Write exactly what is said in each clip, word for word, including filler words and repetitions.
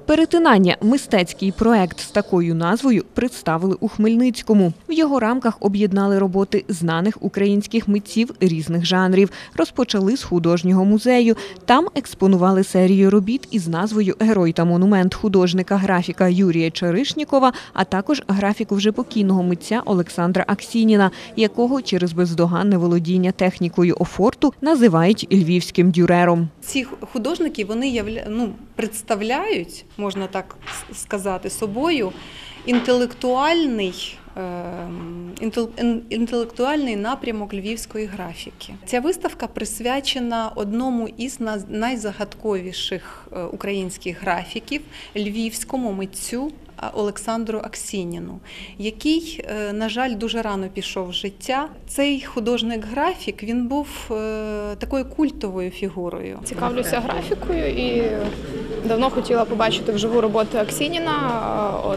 Перетинання – мистецький проект з такою назвою представили у Хмельницькому. В його рамках об'єднали роботи знаних українських митців різних жанрів. Розпочали з художнього музею. Там експонували серію робіт із назвою «Герой та монумент» художника-графіка Юрія Черишнікова, а також графіку вже покійного митця Олександра Аксініна, якого через бездоганне володіння технікою офорту називають львівським дюрером. Ці художники, вони явля... ну, представляють, можна так сказати, собою інтелектуальний, інтелектуальний напрямок львівської графіки. Ця виставка присвячена одному із найзагадковіших українських графіків – львівському митцю Олександру Аксініну, який, на жаль, дуже рано пішов в життя. Цей художник-графік, він був такою культовою фігурою. Цікавлюся графікою і давно хотіла побачити вживу роботи Аксініна. От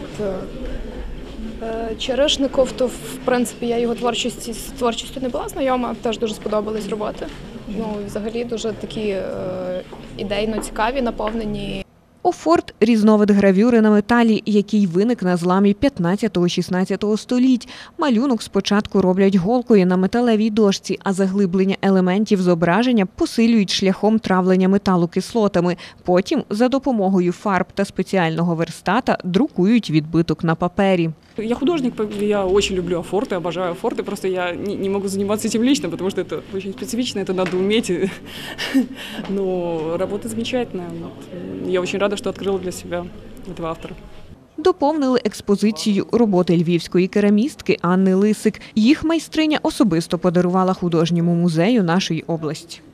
Черишников, то, в принципі, я його творчості, з творчістю не була знайома, теж дуже сподобались роботи. Ну, взагалі, дуже такі ідейно цікаві, наповнені. Офорт – різновид гравюри на металі, який виник на зламі п'ятнадцятого-шістнадцятого століть. Малюнок спочатку роблять голкою на металевій дошці, а заглиблення елементів зображення посилюють шляхом травлення металу кислотами. Потім за допомогою фарб та спеціального верстата друкують відбиток на папері. Я художник, я очень люблю офорты, обожаю офорты, просто я не, не могу заниматься этим лично, потому что это очень специфично, это надо уметь, но работа замечательная. Я очень рада, что открыла для себя этого автора. Доповнили експозицію роботи львівської керамістки Анни Лисик. Їх майстриня особисто подарувала художньому музею нашої області.